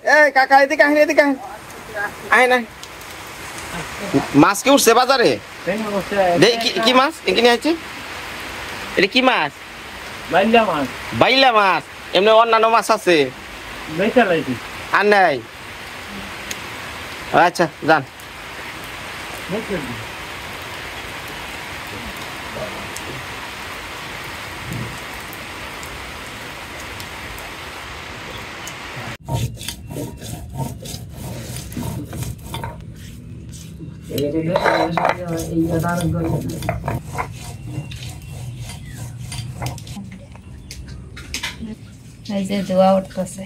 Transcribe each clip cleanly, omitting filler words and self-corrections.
এই কাকা এদিকে আহেন এদিকে আহেন আহেন মাছ কি উঠছে বাজারে কি মাছ এখানে আছে এটা কি মাছ বাইলা মাছ এমনি অন্যান্য মাছ আছে আর নাই আচ্ছা যান এই যে ধোয়া উঠতেছে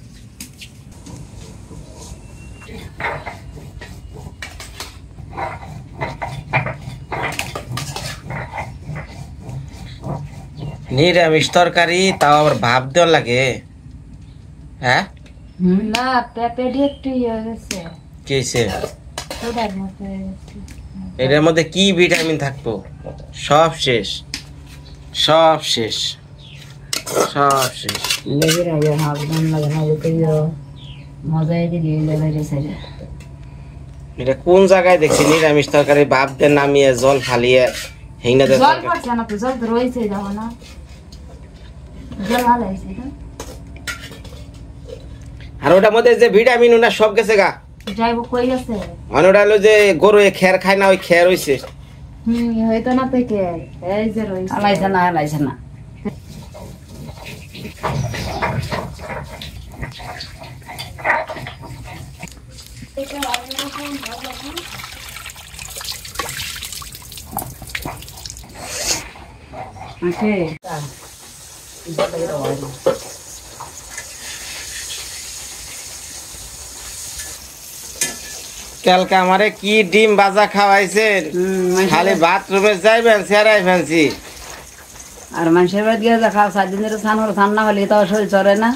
নিরামিষ তরকারি তাও আবার ভাব দেওয়ার লাগে হ্যাঁ না পেঁপে একটু ইয়ে গেছে কি হয়েছে ওটার মতো এটার মধ্যে কি ভিটামিন থাকবো সব শেষ সব শেষ সব শেষ লেগে রাখা ভাবলাম লাগে না যে মজাই দিলি লেগে সাইডে এটা কোন জায়গায় দেখছি নিরামিষ তরকারি ভাব দিয়ে নামিয়ে জল ফালিয়ে হেংনা দে জল পড়ছে না তো জল তো রয়েছে দাও না জল ভালো হয়েছে আর ওটার মধ্যে যে ভিটামিন ওটা সব গেছে গা যাইবো কই গেছে ওটা হলো যে গরু খের খায় না ওই খের হইছে হয়তো না পেকে এই যে রয়েছে আলাইছে না Okay. কালকে আমারে কি ডিম ভাজা খাওয়াইছেন খালি বাথরুমে যাইবেন সেরাই ফেলছি আর মানুষের বাড়ি গিয়ে খাও 7 দিন ধরে স্নান না হলে তো শরীর চড়ে না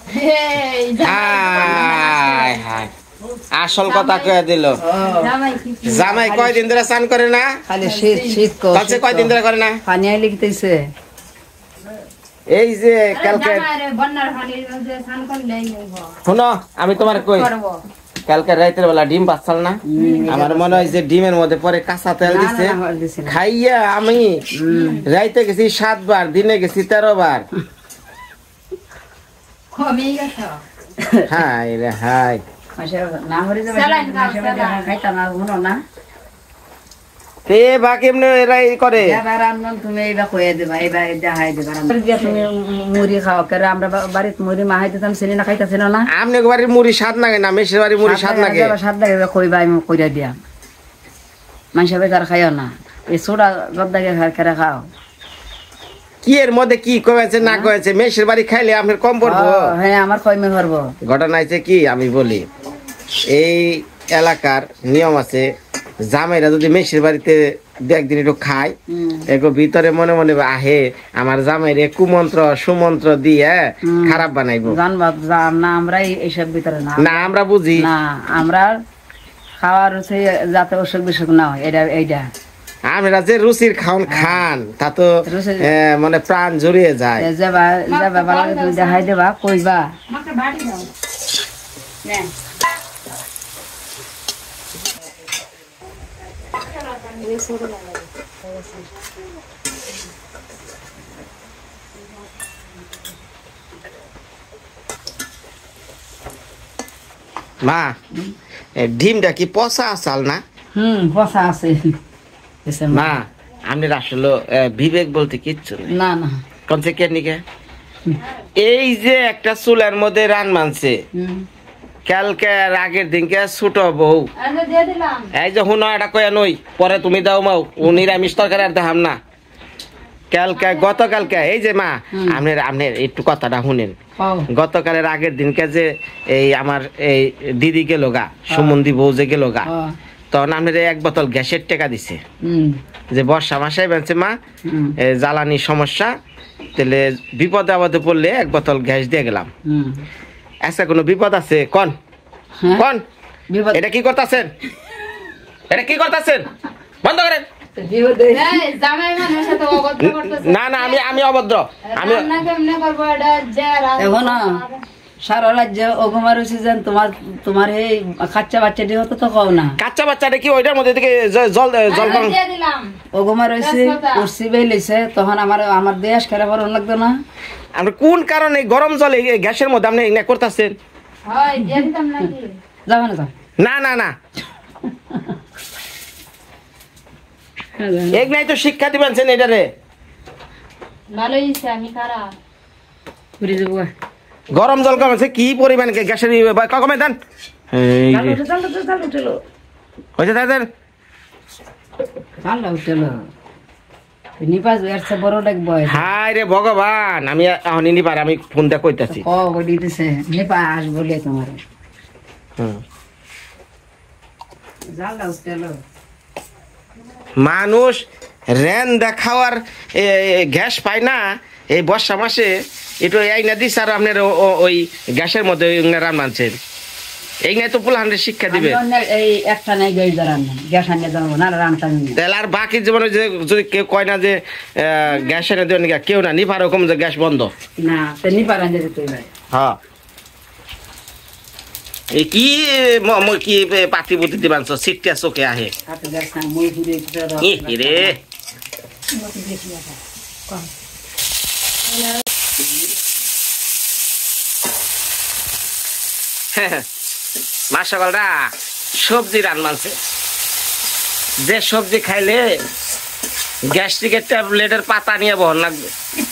হায় হায় আসল কথা কয়ে দিল জামাই কয়দিন ধরে স্নান করে না খালি শীত কয়দিন ধরে করে না পানি আইলে লিখতেছে এই যে কালকে শোনো আমি তোমার কই কালকে রাতের বেলা ডিম পাচ্ছাল না আমার মনে হয় যে ডিমের মধ্যে পরে কাঁচা তেল দিছে খাইয়া আমি রাইতে গেছি 7 বার দিনে গেছি 13 বার হাই রে হাই তে বাকি এমনি এরাই করে তুমি এইবার কয়ে দেবা এইবার দেখাই দেবা তুমি মুড়ি খাও কেন আমরা বাড়িতে মুড়ি মাহাই দিতাম চিনি না খাইতেছিল না আপনি বাড়ির মুড়ি স্বাদ লাগে না মেশের বাড়ির মুড়ি স্বাদ লাগে কইবা আমি কইরা দিয়া মানুষের বেকার খাইও না এই সোডা গদ্দাকে কেরা খাও কি এর মধ্যে কি কয়েছে না কয়েছে মেশের বাড়ি খাইলে আপনার কম পড়বো হ্যাঁ আমার কমে পড়বো ঘটনা আছে কি আমি বলি এই এলাকার নিয়ম আছে জামাইরা যদি মেশের বাড়িতে একদিন একটু খায় একটু ভিতরে মনে মনে আহে আমার জামাইরে কুমন্ত্র সুমন্ত্র দিয়ে খারাপ বানাইবো না আমরা এইসব ভিতরে না আমরা বুঝি না আমরা খাওয়ার যাতে অসুখ বিসুখ না হয় এইটা আমরা যে রুচির খাওন খান তা তো মানে প্রাণ জড়িয়ে যায় যাবা দেখাই দেবা কইবা মা ডিমটা কি পচা আসাল না পচা আছে মা আমি আসলে বিবেক বলতে কিচ্ছু না না কমসে কেনিকে এই যে একটা চুলার মধ্যে রান মানছে কালকে আগের দিনকে ছোট বউ এই যে হুনো এটা কয়া নই পরে তুমি দাও মাও ও নিরামিষ তরকারি আর দেখাম না কালকে গতকালকে এই যে মা আপনার একটু কথাটা শুনেন গতকালের আগের দিনকে যে এই আমার এই দিদি গেল গা সুমন্দি বউ যে গেল গা তখন আপনার 1 বোতল গ্যাসের টাকা দিছে যে বর্ষা মাসে বেঁচে মা জ্বালানি সমস্যা তাহলে বিপদে আপদে পড়লে 1 বোতল গ্যাস দিয়ে গেলাম আচ্ছা কোনো বিপদ আছে কোন কোন এটা কি করতেছেন বন্ধ করেন না না আমি অভদ্র আমি সারা রাজ্য ওগমা রয়েছে যেন তোমার এই খাচ্চা বাচ্চাটি হতো তো কও না কাঁচা বাচ্চাটা কি ওইটার মধ্যে থেকে জল গরম ওগমা রয়েছে উঠছি বেলিছে তখন আমার দেশ খেলা বড় লাগতো না। আপনি কোন কারণে গরম জলে গ্যাসের মধ্যে আপনি এগুলা করতেছেন? যাবে না না না না এক নাই তো শিক্ষা দিবেন এটারে ভালো হইছে আমি খারাপ ঘুরে যাবো গরম জল কমেছে কি পরিমাণ গ্যাসের কমে দেন হয়েছে তাদের নিপাস এরছে বড় লাগবো হাই রে ভগবান আমি এখন নিপারে আমি ফোন দিয়ে কইতাছি দিতেছে নিপাস বলে তোমার জানলা উঠলো মানুষ রেন দেখাওয়ার গ্যাস পায় না এই বর্ষা মাসে একটু এই না দিস আর আপনার ওই গ্যাসের মধ্যে রান মানছেন এই নাই তো পোলাহানের শিক্ষা দিবে এই একটা নাই গ্যাস আনিয়ে যাবো না রান্না তাহলে আর বাকি জীবনে যে যদি কেউ কয় না যে গ্যাস এনে দেবেন কেউ না নিপার ওরকম যে গ্যাস বন্ধ না নিপার আনিয়ে যেতে হ্যাঁ এই কি কি পাতি বুদ্ধি দিবান সিটটা চোখে আহে রে মাসাকালরা সবজি রান মানছে যে সবজি খাইলে গ্যাস্ট্রিকের ট্যাবলেটের পাতা নিয়ে বহন লাগবে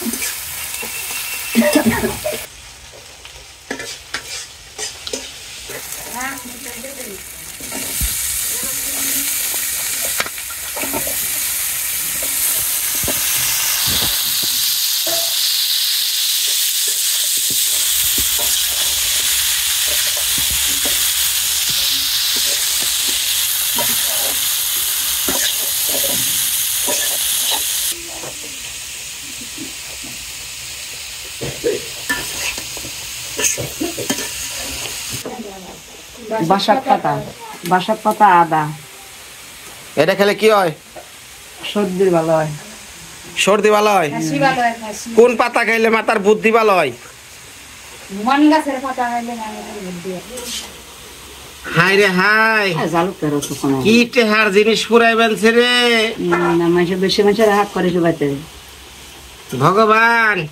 বাসাক পাতা আদা এটা খেলে কি হয়? সর্দি ভালো হয়। সর্দি ভালো হয়? কোন পাতা খাইলে মাথার বুদ্ধি ভালো হয়? হাই রে হাই কি টেহার জিনিস পুরাইবেন রে বেশি মানুষের হাত করে চুবাইতে ভগবান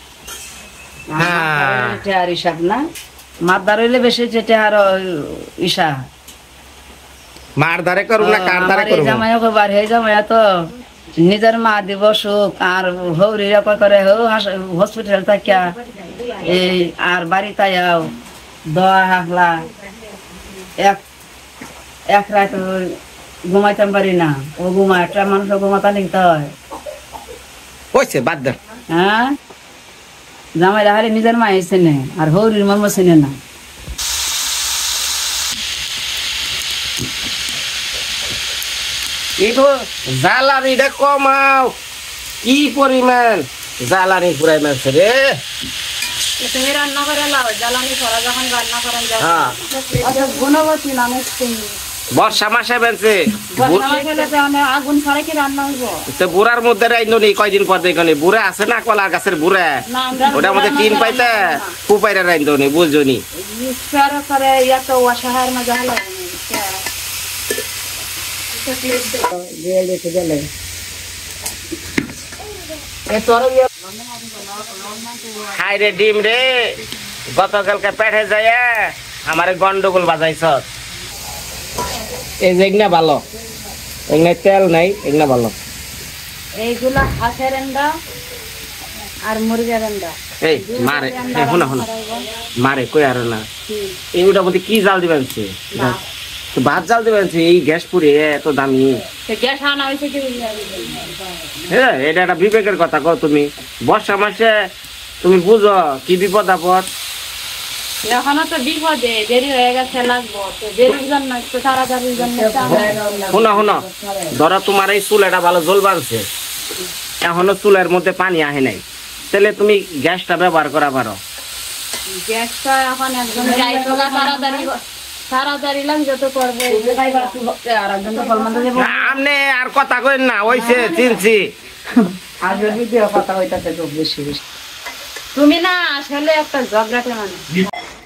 হিসাব না মারদার হইলে বেশি যেটা আর ইসা মার ধারে করুন না কার ধারে করুন জামাইও বার হয়ে জামাইয়া তো নিজের মা দিব সুখ আর হৌরি করে হসপিটাল থাকিয়া এই আর বাড়ি তাইয়াও দোয়া হাফলা এক রাত ঘুমাইতাম পারি না ও ঘুমা একটা মানুষ ঘুমাতা নিতে হয় কইছে বাদ দেন হ্যাঁ জামাই রাহারে নিজের মা চেনে আর হৌরির মামা চেনে না একটু জ্বালানিটা কমাও কি পরিমাণ জ্বালানি পুরাই মারছে রে তুমি রান্না করে লাও জ্বালানি করা যখন রান্না করেন গুণবতী নামে বর্ষা মাসে বেঁচে আগুন ছাড়া কি রান্না হইব বুড়ার মধ্যে রাইনি কয়দিন পর দেখনি বুড়া আছে না কলা গাছের বুড়া ওটার মধ্যে টিন পাইতে কুপাইরা রাইনি বুঝনি করে এত অসহায়ের মজা হলো হাই রে ডিম রে গতকালকে পেটে যায় আমার গন্ডগোল বাজাইছ এই যে এগনা ভালো এগনা তেল নাই এগনা ভালো এইগুলা হাঁসের এন্ডা আর মুরগির এন্ডা এই মারে শোনা শোনা মারে কই আর না এইগুলোর মধ্যে কি জাল দিবেন ভাত জাল দিবেন এই গ্যাস পুড়ে এত দামি গ্যাস আনা হয়েছে কি হ্যাঁ এটা একটা বিবেকের কথা কও তুমি বর্ষা মাসে তুমি বুঝো কি বিপদ আপদ এখনো তো বিপদে দেরি হয়ে গেছে লাগবো তো দেরির জন্য একটু তাড়াতাড়ির জন্য শোনো শোনো ধরো তোমার এই চুলাটা ভালো জল বাড়ছে এখনো চুলের মধ্যে পানি আহে নাই তাহলে তুমি গ্যাসটা ব্যবহার করা পারো গ্যাসটা এখন একদম তাড়াতাড়ি লাগে যত করবো আপনি আর কথা কইন না ওইছে চিনছি কথা হইতাছে বেশি তুমি না আসলে একটা ঝগড়াটে মানে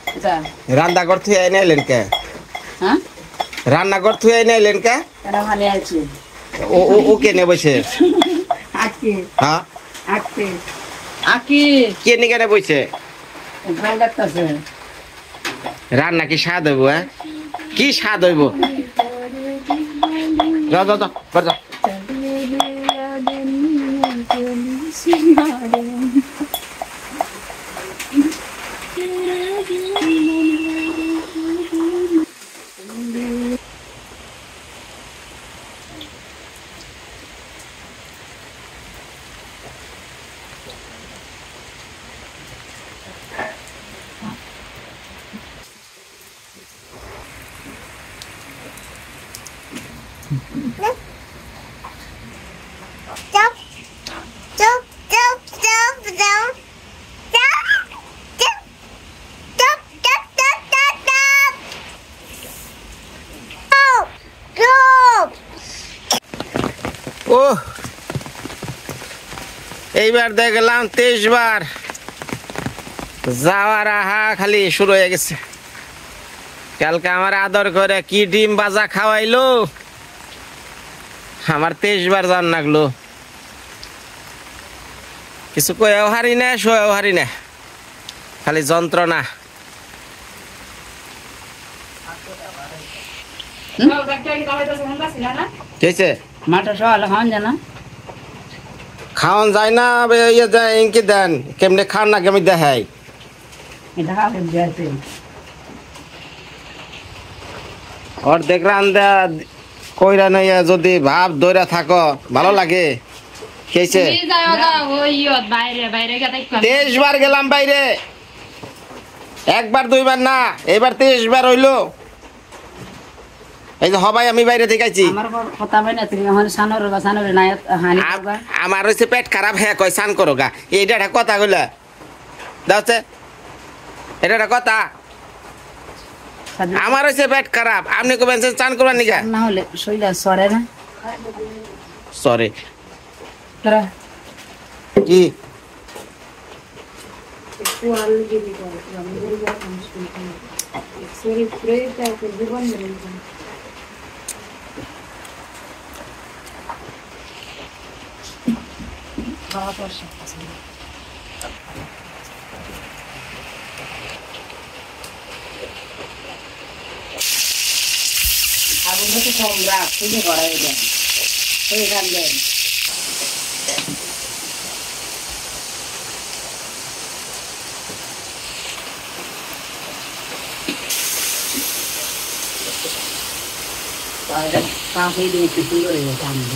এটা রান্নাঘর থুয়ে নাইলেন কে? হ্যাঁ রান্নাঘর থুয়ে নাইলেন কে? এটা ভালো আছে ও কেনে বসে? আকি হ্যাঁ আকি আকি কেনে কেনে বসে? ভালো লাগতেছে রান্না কি স্বাদ হইব? হ্যাঁ কি স্বাদ হইব? যাও যাও যাও ঘর যাও। ও এইবার দেখলাম 23 বার যাওয়ার আহা খালি শুরু হয়ে গেছে। কালকে আমার আদর করে কি ডিম ভাজা খাওয়াইলো, আমার 23 বার জান লাগলো। কিছু কয়েও হারি না, শোয়েও হারি না, খালি যন্ত্রণা। মাটা সকালে খাওয়ান যায় না খাওয়ান যায় না, ইয়ে যায় ইনকি দেন কেমনে খান না কেমনি দেখাই। এটা খাওয়া যাচ্ছে অর্ধেক রান্দা কইরা নইয়া যদি ভাব দইরা থাকো ভালো লাগে। খেয়েছে 23 বার গেলাম বাইরে, একবার দুইবার না, এবার 23 বার হইলো। এই যে হবাই আমি বাইরে থেকে আইছি। আমার কথা হয় না তুমি এখন সানোর বা সানোর না হানি করবা। আমার হইছে পেট খারাপ, হ্যাঁ কয় স্নান করো গা, এইটা একটা কথা কইলা দাওছে, এটা একটা কথা। আমার হইছে পেট খারাপ, আপনি কবেন স্নান করবার নিগা? না হলে শরীরটা সরে না সরি তোরা কি আগুন হতে তোমরা খুঁজে করাই দেন হয়ে যাবেন। কাফি দিয়ে একটু সুন্দর হয়ে গেছে আমি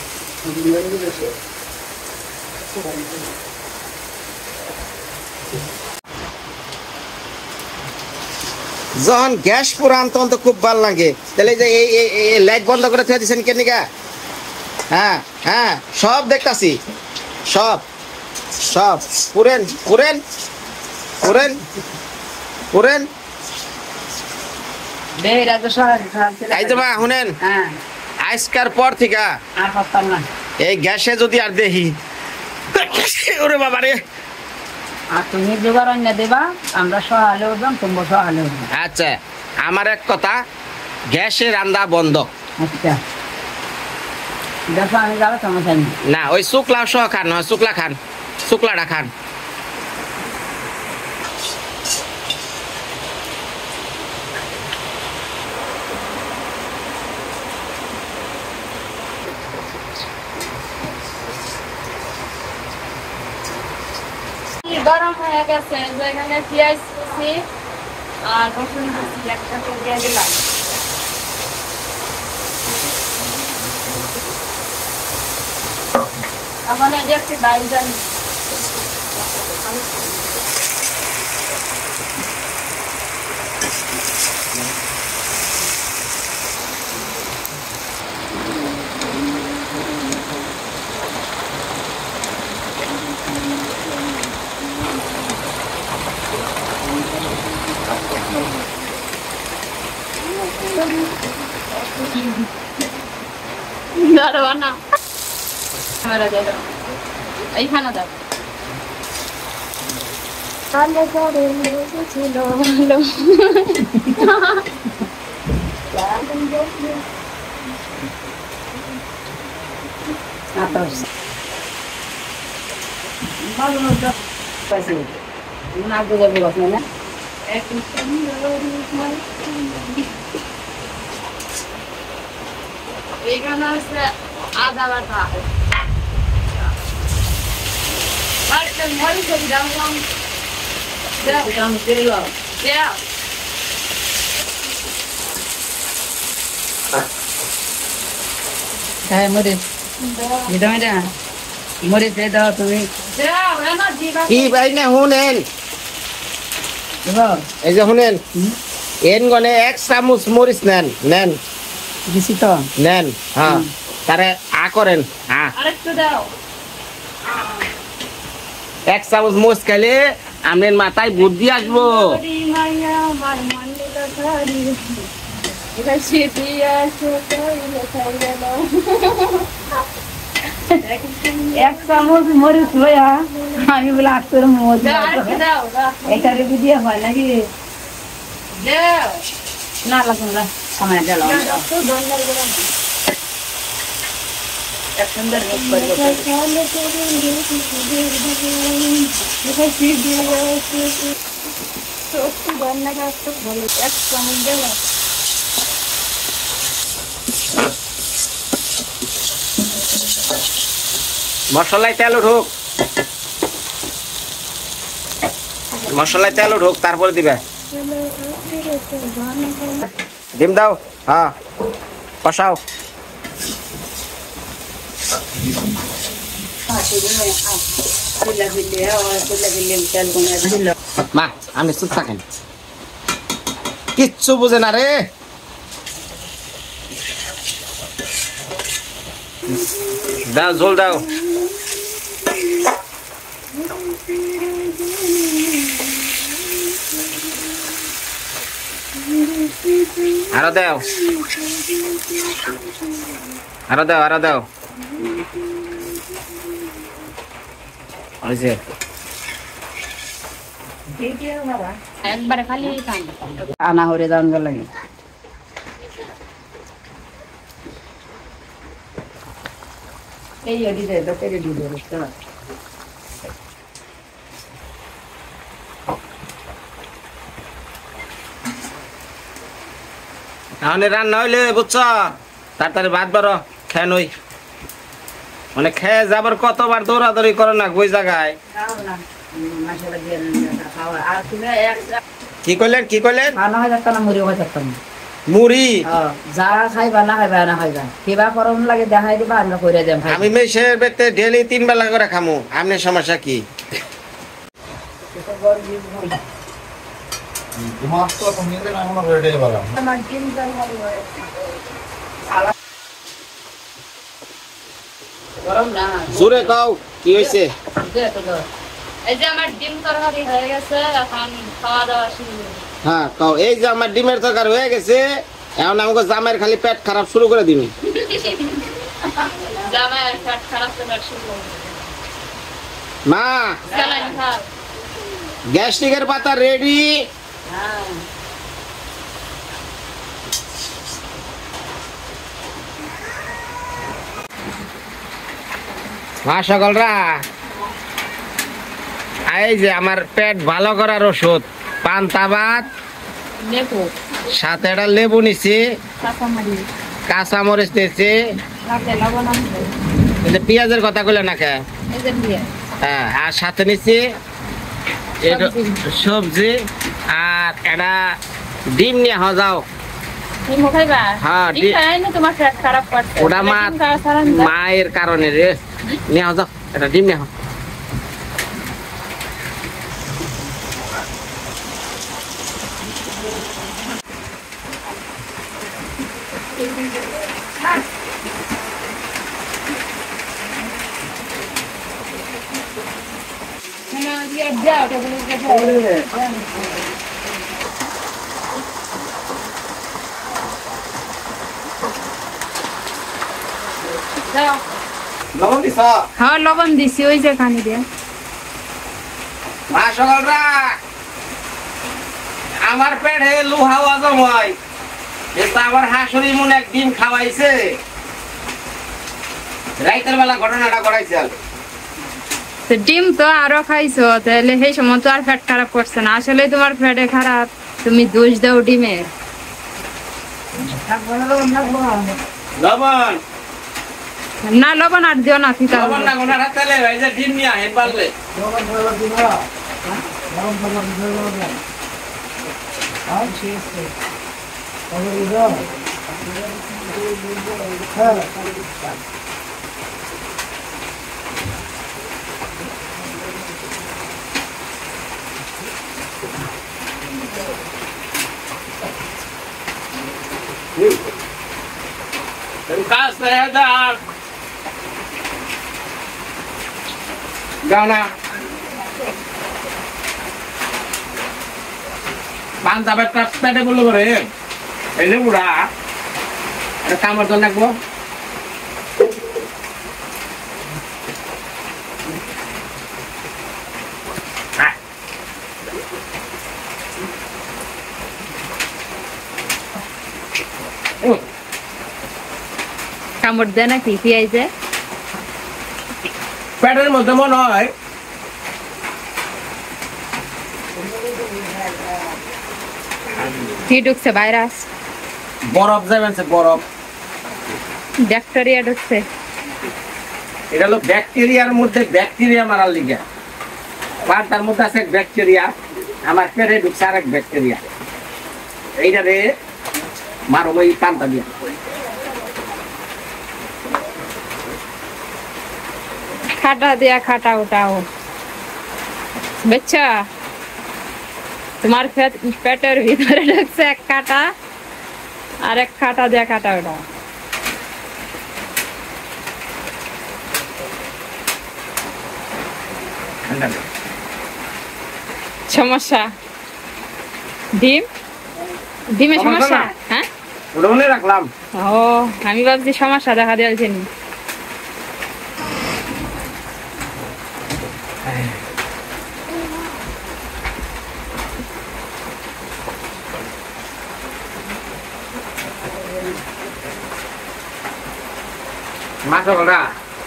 যখন গ্যাস পুরান তখন তো খুব ভালো লাগে। তাহলে এই যে এই লাইট বন্ধ করে থুয়ে দিচ্ছেন কেন নিকা? হ্যাঁ হ্যাঁ সব দেখতাছি, সব সব পুরেন পুরেন পুরেন পুরেন। এই যে মা শুনেন, আজকার পর থেকে এই গ্যাসে যদি আর দেখি, ওরে বাবা রে। আর তুমি জোগাড় না দেবা, আমরা সহালে উঠবাম, তোমরা সহালে উঠবা। আচ্ছা আমার এক কথা, গ্যাসে রান্না বন্ধ। আচ্ছা দেখো আমি যাবো তোমার সামনে না, ওই শুক্লা সহ খান, নয় শুক্লা খান, শুক্লাটা খান। গরম হয়ে গেছে, এখানে পেঁয়াজ কুচি আর রসুন কুচি একসাথে দিয়ে দিলাম। এখন এই যে একটু ডাল জানি দাঁড়াও না, ক্যামেরা দাও, এইখানে দাও। কালে করে ছিল ভালো এইখানে হচ্ছে আদা বাটা মরিচ দাম মরিচ মরিচ দিয়ে দাও তুমি কি ভাই না শুনেন এই যে শুনেন এন গনে 1 চামচ মরিচ নেন নেন দিছি তো নেন হ্যাঁ তারে আ করেন আরেকটু দাও 1 চামচ মরিচ খাইলে আপনার মাথায় বুদ্ধি আসবো এক চামচ মরিচ লইয়া আমি বলে আটটার মধ্যে এটা রেডি দিয়ে হয় নাকি না লাগুন না সময় গেল এক সুন্দর মশলায় তেল উঠুক মশলায় তেল উঠুক তারপরে দিবে ডিম দাও হ্যাঁ কষাও মা আমি চুপ থাকেন কিচ্ছু বুঝে না রে দাও ঝোল দাও আরো দাও আরো দাও আরো দাও ওই যে একবারে খালি আনা হরে যাওয়ান লাগে এই রেডি দে তো রেডি দে তাহলে রান্না হইলে বুঝছ তাড়াতাড়ি ভাত বারো খেয়ে নই মানে খেয়ে যাবার কতবার দৌড়াদৌড়ি করো না ওই জায়গায় কি করলেন কি করলেন মুড়ি যা খাইবা না খাইবা না খাইবা কিবা করম লাগে দেখাই দিবা আমরা করে দেব আমি মেশের বেতে ডেলি 3 বেলা করে খামু আপনার সমস্যা কি জোরে কাও কি হয়েছে এই যে আমার ডিম তরকারি হয়ে গেছে এখন খাওয়া দাওয়া শুরু হ্যাঁ কাও এই যে আমার ডিমের তরকারি হয়ে গেছে এখন আমাকে জামাইয়ের খালি পেট খারাপ শুরু করে দিবি জামাইয়ের পেট খারাপ করা শুরু মা স্যালাইন খাও গ্যাস্ট্রিকের পাতা রেডি মা সকলরা এই যে আমার পেট ভালো করার ওষুধ পান্তা ভাত লেবু সাথে একটা লেবু নিছি কাঁচামরিচ কাঁচামরিচ নিছি সাথে লবণ আছে এই যে পেঁয়াজের কথা কইলে না কে এই যে দিয়ে হ্যাঁ আর সাথে নিছি সবজি আর একটা ডিম নিয়ে যাও ডিম খাইবা হ্যাঁ ডিম খাই না তোমার পেট খারাপ করছে ওটা মা মায়ের কারণে রে নিয়ে যাও একটা ডিম নিয়ে লবণ দিছ হ্যাঁ লবণ দিছি ওই যে কানি দিয়ে মা সকলরা আমার পেটে লোহা হজম হয়, কিন্তু আমার হাসুরি মনে এক ডিম খাওয়াইছে, রাইতের বেলা ঘটনাটা করাইছে। তো ডিম তো আরো খাইছো, তাহলে সেই সময় তো আর পেট খারাপ করছে না, আসলে তোমার পেটে খারাপ, তুমি দোষ দাও ডিমের। লবণ না লবণ আর দিও না, ফিতা লবণ না কোনা রাতেলে এই যে ডিম নিয়ে আহেন পারলে কাজ দাও গানা পান যাবে পেটে বললো করে এই যে বুড়া কামড় তো লাগবো। কামড় দেয় নাকি পিয়াইছে পেটের মধ্যে মনে হয় কি ঢুকছে? ভাইরাস, বরফ যাবেন, বরফ ব্যাকটেরিয়া ঢুকছে। এটা হলো ব্যাকটেরিয়ার মধ্যে ব্যাকটেরিয়া মারার লিগা, পানটার মধ্যে আছে ব্যাকটেরিয়া, আমার পেটে ঢুকছে আরেক ব্যাকটেরিয়া, এইটারে মারো ওই পানটা দিয়া। খাটা দিয়া খাটা উঠাও, বুঝছো? তোমার পেটের ভিতরে ঢুকছে এক কাটা, আর এক খাটা দিয়া খাটা উঠাও। সমস্যা ডিম, ডিমের সমস্যা? হ্যাঁ ওটা মনে রাখলাম। ও আমি ভাবছি সমস্যা দেখা দিয়েছে। মাছরা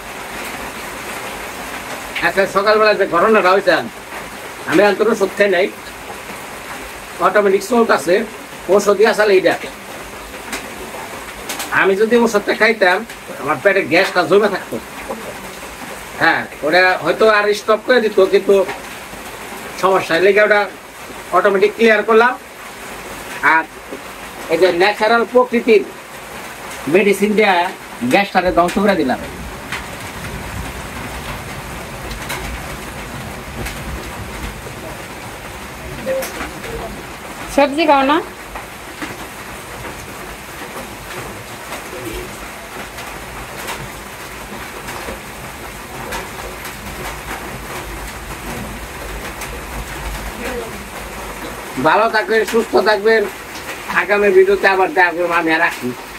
আজকে সকালবেলা যে ঘটনাটা হয়েছে, আমি অন্তত সত্যি নাই, অটোমেটিক চলতেছে, ওষুধই আসলে এইটা। আমি যদি ওষুধটা খাইতাম আমার পেটে গ্যাসটা জমে থাকতো, হ্যাঁ ওটা হয়তো আর স্টপ করে দিত, কিন্তু সমস্যা লেগে ওটা অটোমেটিক ক্লিয়ার করলাম। আর এই যে ন্যাচারাল প্রকৃতির মেডিসিন দেয়া গ্যাসটাকে ধ্বংস করে দিলাম। সবজি খাও না? ভালো থাকবেন, সুস্থ থাকবেন, আগামী ভিডিওতে আবার দেখা করবো, আমি রাখি।